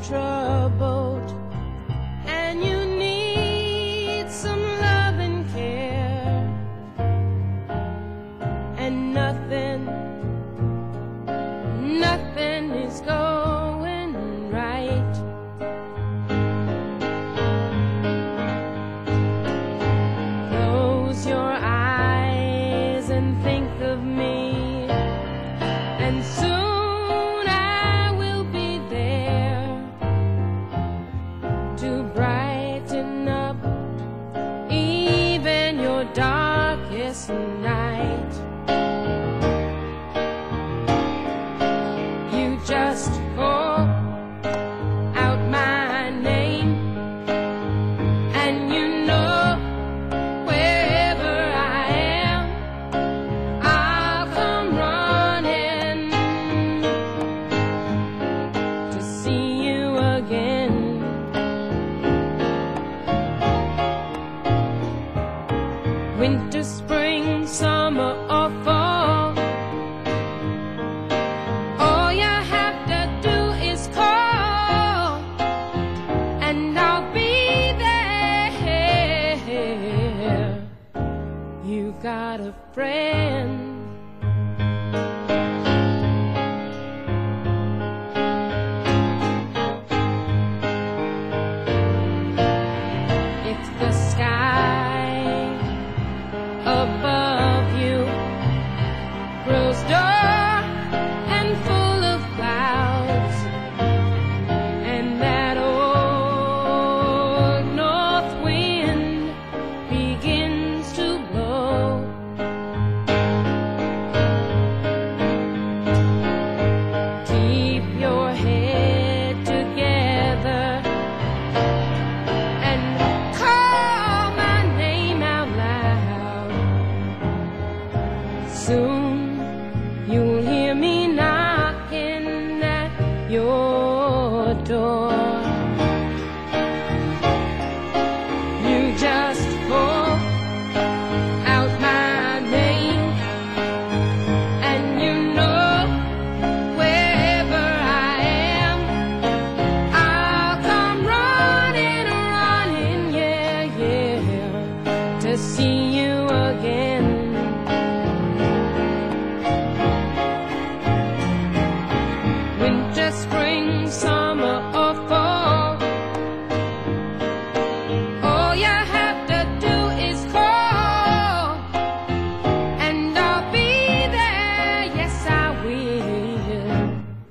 troubled and you need some love and care, and nothing is going right. Close your eyes and think of me, and soon I will be there to brighten up even your darkest night. You just call out my name, and you know wherever I am, I'll come running to see you again. Winter, spring, summer, or fall, all you have to do is call, and I'll be there. You got a friend. If the sky above you grows dark and full of clouds, and that old north wind begins to blow, keep your head together and call my name out loud. Soon you'll hear me knocking at your door. You just call out my name, and you know wherever I am, I'll come running, yeah, to see you again. Winter, spring, summer, or fall, all you have to do is call, and I'll be there, yes I will.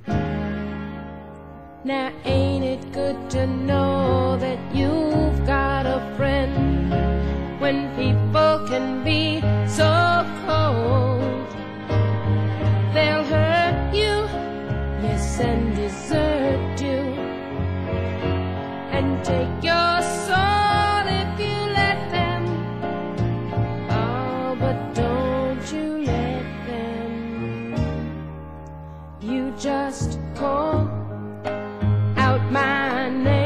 Now ain't it good to know that you've got a friend when people can be so cold? They'll hurt you, yes, and desert you, and take your soul if you let them. Oh, but don't you let them. You just call out my name,